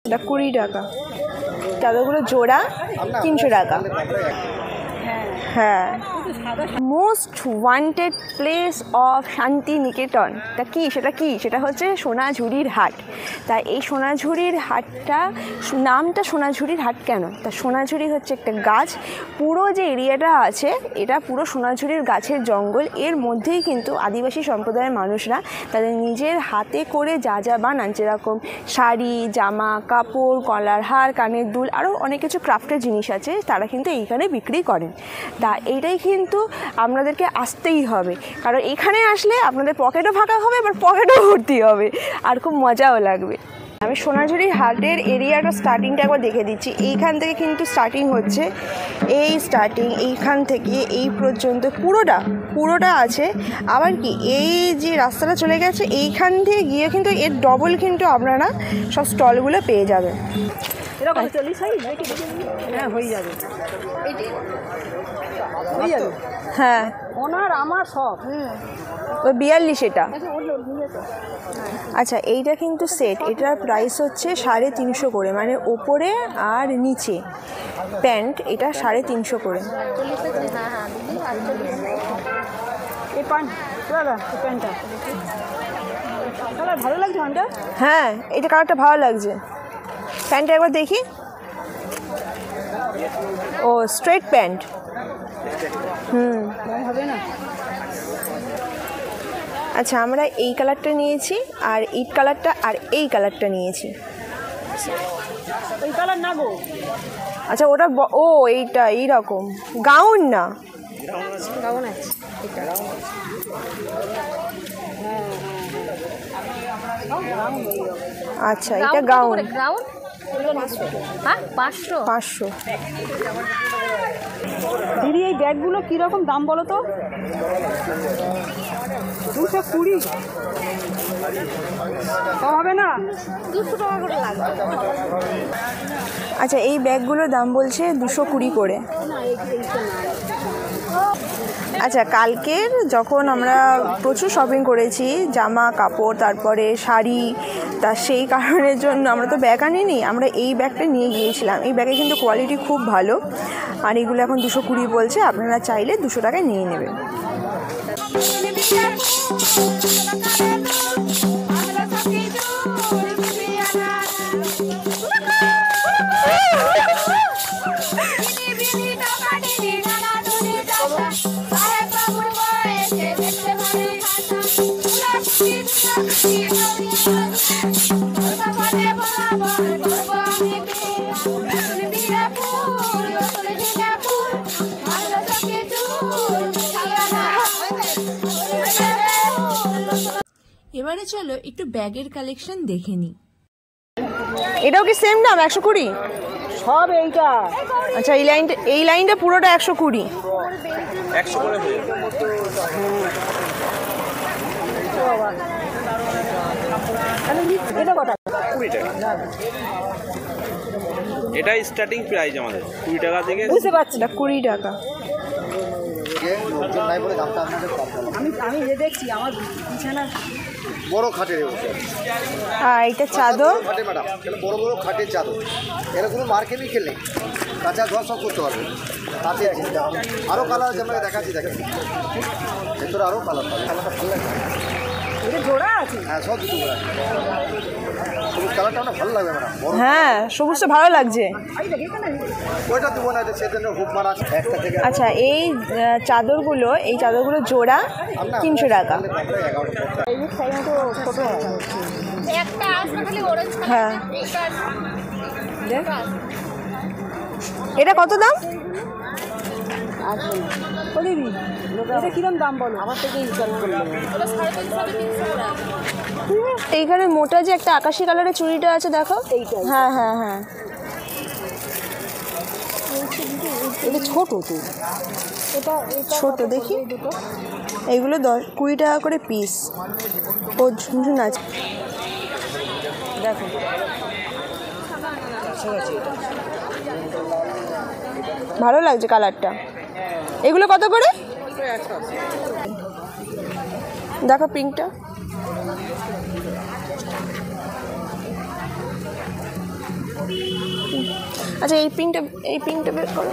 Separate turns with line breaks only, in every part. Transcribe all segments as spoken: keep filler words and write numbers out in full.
এটা কুড়ি টাকা। চাদরগুলো জোড়া তিনশো টাকা। হ্যাঁ, most wanted place of Santiniketan. তা কি সেটা কি সেটা হচ্ছে সোনাঝুরির হাট। তা এই সোনাঝুরির হাটটা নামটা সোনাঝুরির হাট কেন? তা সোনাঝুরি হচ্ছে একটা গাছ, পুরো যে এরিয়াটা আছে এটা পুরো সোনাঝুরির গাছের জঙ্গল। এর মধ্যেই কিন্তু আদিবাসী সম্প্রদায়ের মানুষরা তাদের নিজের হাতে করে যা যা বানান, যেরকম শাড়ি, জামা কাপড়, গলার হার, কানের দুল, আরও অনেক কিছু ক্রাফটের জিনিস আছে, তারা কিন্তু এইখানে বিক্রি করেন। তা এইটাই কিন্তু আপনাদেরকে আসতেই হবে, কারণ এখানে আসলে আপনাদের পকেটও ফাঁকা হবে, আবার পকেটও ভর্তি হবে, আর খুব মজাও লাগবে। আমি সোনাঝুরি হাটের এরিয়াটা স্টার্টিংটা একবার দেখে দিচ্ছি। এইখান থেকে কিন্তু স্টার্টিং হচ্ছে, এই স্টার্টিং এইখান থেকে এই পর্যন্ত পুরোটা পুরোটা আছে। আবার কি এই যে রাস্তাটা চলে গেছে এইখান থেকে গিয়ে কিন্তু এর ডবল কিন্তু আপনারা সব স্টলগুলো পেয়ে যাবেন। হ্যাঁ হয়ে যাবে, হ্যাঁ ওনার আমার সব ওই বিয়াল্লিশ এটা। আচ্ছা এইটা কিন্তু সেট, এটার প্রাইস হচ্ছে সাড়ে তিনশো করে, মানে ওপরে আর নিচে প্যান্ট, এটা সাড়ে তিনশো করে। ভালো লাগছে প্যান্টটা? হ্যাঁ এটা কালারটা ভালো লাগছে। প্যান্টটা একবার দেখি। ও স্ট্রেট প্যান্ট, হুম হবে না। আচ্ছা আমরা এই কালারটা নিয়েছি, আর ইট কালারটা, আর এই কালারটা নিয়েছি। এই কালার না গো? আচ্ছা ওটা ও এইটা এইরকম গাউন না, গাউন আছে। আচ্ছা এটা গাউন, পাঁচশো পাঁচশো। দিদি এই ব্যাগগুলো কীরকম দাম বলো তো? দুশো কুড়ি কম হবে না? দুশো টাকা করে লাগবে। আচ্ছা এই ব্যাগগুলোর দাম বলছে দুশো কুড়ি করে। আচ্ছা কালকের যখন আমরা প্রচুর শপিং করেছি, জামা কাপড় তারপরে শাড়ি, তা সেই কারণের জন্য আমরা তো ব্যাগ আনিনি, আমরা এই ব্যাগটা নিয়ে গিয়েছিলাম। এই ব্যাগে কিন্তু কোয়ালিটি খুব ভালো, আর এগুলো এখন দুশো কুড়ি বলছে, আপনারা চাইলে দুশো টাকায় নিয়ে নেবেন। এবারে চলো একটু ব্যাগের কালেকশন দেখে নিই। এটাও কি সেম দাম একশো কুড়ি সব? এইটা আচ্ছা এই লাইনটা, এই লাইনটা পুরোটা একশো কুড়ি। একশো করে এটা কত? কুড়ি টাকা। এটাই স্টার্টিং প্রাইস আমাদের কুড়ি টাকা থেকে। বুঝতে পারছি না, কুড়ি টাকা। আমি আমি যে দেখছি আমার বিছানা বড় খাটের, আর এটা চাদর খাটে ম্যাডাম, বড় বড় খাটের চাদর, এরা কোনো মার্কেটই খেলে কাঁচা ঘর সব করতে পারবে। তাতে আরও কালার আছে, আমরা দেখাচ্ছি, দেখেন ভেতরে আরও কালার পাবে। কালারটা ভালো লাগে, এটা জোড়া আছে। হ্যাঁ সব দুটো জোড়া। সবুজ কালারটা আমার ভালো লাগবে ম্যাডাম। হ্যাঁ সবুজটা ভালো লাগছে। ওইটা দেবো না, সেজন্য হুক মারা একটা থেকে। আচ্ছা এই চাদরগুলো, এই চাদরগুলো জোড়া তিনশো টাকা। হ্যাঁ এটা কত দাম? এটা কিরম দাম বলো? আমার থেকে এইখানে মোটা যে একটা আকাশি কালারের চুড়িটা আছে দেখো, হ্যাঁ হ্যাঁ হ্যাঁ এটা ছোট তো, এটা ছোট দেখি। এইগুলো দশ কুড়ি টাকা করে পিস। ও ঝুনঝুন আছে দেখো, ভালো লাগছে কালারটা। এগুলো কত করে? দেখো পিঙ্কটা, আচ্ছা এই পিনটা এই পিনটা বের করো।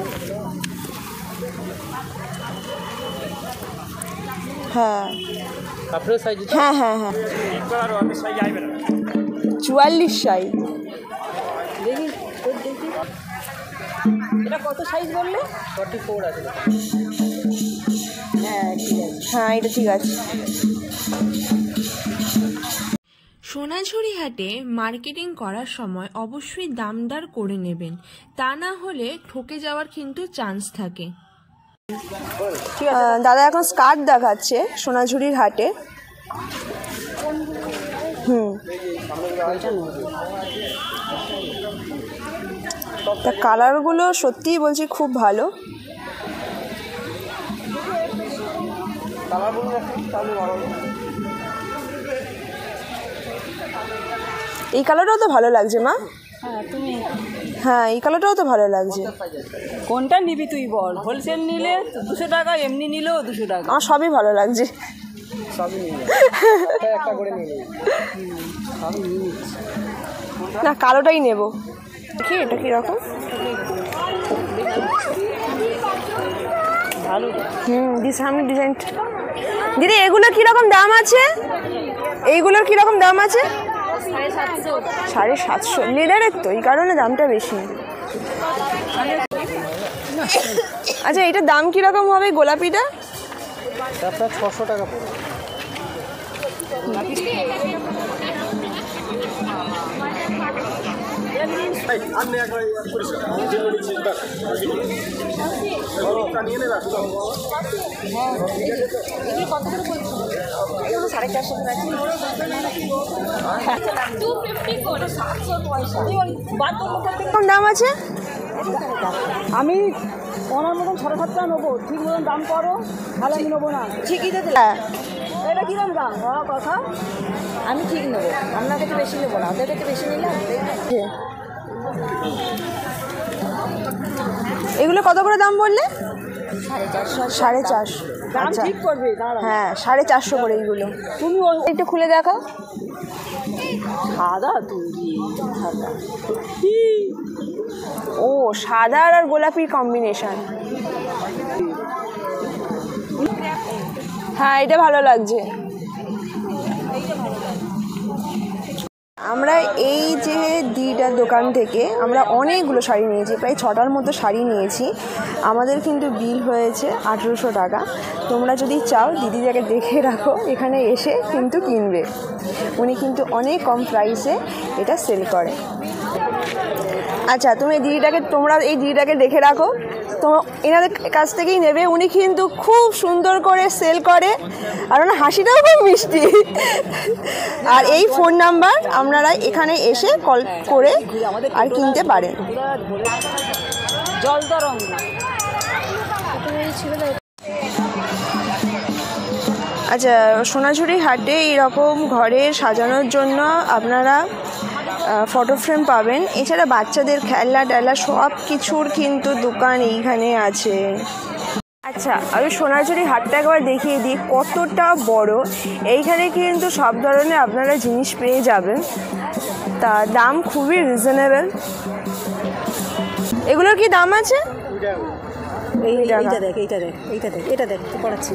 হ্যাঁ হ্যাঁ হ্যাঁ হ্যাঁ চুয়াল্লিশ সাইজ। দেখি দেখি এটা কত সাইজ বললে? ফর্টি ফোর আছে। হ্যাঁ ঠিক আছে, হ্যাঁ এটা ঠিক আছে।
সোনাঝুরি হাটে মার্কেটিং করার সময় অবশ্যই দামদার করে নেবেন, তা না হলে ঠকে যাওয়ার কিন্তু চান্স থাকে।
দাদা এখন স্কার্ট দেখাচ্ছে সোনাঝুরির হাটে। হুম তা কালারগুলো সত্যিই বলছি খুব ভালো। এই কালারটাও তো ভালো লাগছে মা।
হ্যাঁ তুমি
হ্যাঁ এই কালারটাও তো ভালো লাগছে।
কোনটা নিবি তুই বল? হোলসেল নিলে দুশো টাকা, এমনি নিলেও দুশো টাকা।
আমার সবই ভালো লাগছে। না কালোটাই নেব। দেখি এটা কীরকম।
ভালো।
হুম সামনে ডিজাইন। দিদি এগুলো কীরকম দাম আছে? এইগুলোর কীরকম দাম আছে? সাড়ে সাতশো। লেদারের তো, এই কারণে দামটা বেশি। আচ্ছা এটার দাম কীরকম হবে গোলাপিটা?
আপনার ছশো টাকা পড়বে।
সাড়ে চারশো
দাম আছে।
আমি ওনার মতন ছড়া সাতটা নেবো, ঠিক মতন দাম করো, ভালো আমি নেবো না।
ঠিকই তো। হ্যাঁ
এটা কিরম দাম কথা? আমি ঠিক নেবো, আপনার কাছে বেশি নেবো না, ওদের কাছে বেশি নিলাম।
এগুলো কত করে দাম বললে?
সাড়ে চারশো।
সাড়ে চারশো
দাম ঠিক করবে।
হ্যাঁ সাড়ে চারশো করে এইগুলো।
তুমি
একটু খুলে দেখাও।
সাদা তুমি সাদা।
ও সাদা আর গোলাপির কম্বিনেশন। হ্যাঁ এটা ভালো লাগছে। আমরা এই যে দিদার দোকান থেকে আমরা অনেকগুলো শাড়ি নিয়েছি, প্রায় ছটার মতো শাড়ি নিয়েছি। আমাদের কিন্তু বিল হয়েছে আঠেরোশো টাকা। তোমরা যদি চাও দিদিটাকে দেখে রাখো, এখানে এসে কিন্তু কিনবে। উনি কিন্তু অনেক কম প্রাইসে এটা সেল করে। আচ্ছা তুমি দিদিটাকে তোমরা এই দিদিটাকে দেখে রাখো, তো এনাদের কাছ থেকেই নেবে। উনি কিন্তু খুব সুন্দর করে সেল করে, আর ওনার হাসিটাও খুব মিষ্টি। আর এই ফোন নাম্বার আপনারা এখানে এসে কল করে আর কিনতে পারেন।
জলদরং
আচ্ছা সোনাঝুরি হাটে এইরকম ঘরে সাজানোর জন্য আপনারা ফটো ফ্রেম পাবেন। এছাড়া বাচ্চাদের খেলনা টেলা সব কিছুর কিন্তু দোকান এইখানে আছে। আচ্ছা আমি সোনাঝুরি হাটটা একবার দেখিয়ে দিই কতটা বড়। এইখানে কিন্তু সব ধরনের আপনারা জিনিস পেয়ে যাবেন, তা দাম খুবই রিজনেবল। এগুলোর কি দাম আছে?
এইটা দেখ, এইটা দেখ, এইটা দেখ, এটা দেখ পড়াচ্ছি।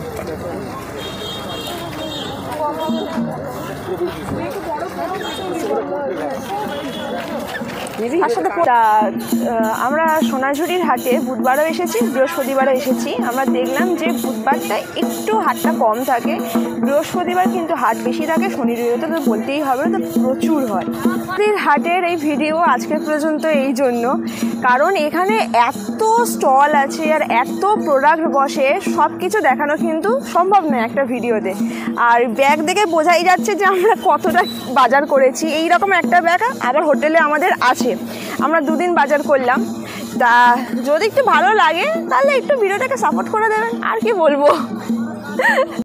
আমরা সোনাঝুরির হাটে বুধবারও এসেছি, বৃহস্পতিবারও এসেছি। আমরা দেখলাম যে বুধবারটা একটু হাটটা কম থাকে, বৃহস্পতিবার কিন্তু হাট বেশি থাকে, শনি রবিবার তো বলতেই হবে, তো প্রচুর হয়। আমাদের হাটের এই ভিডিও আজকে পর্যন্ত এই জন্য, কারণ এখানে এত স্টল আছে আর এত প্রোডাক্ট বসে, সব কিছু দেখানো কিন্তু সম্ভব নয় একটা ভিডিওতে। আর ব্যাগ দেখে বোঝাই যাচ্ছে যে আমরা কতটা বাজার করেছি। এই রকম একটা ব্যাগ আবার হোটেলে আমাদের আছে, আমরা দুদিন বাজার করলাম। তা যদি একটু ভালো লাগে তাহলে একটু ভিডিওটাকে সাপোর্ট করে দেবেন, আর কি বলবো।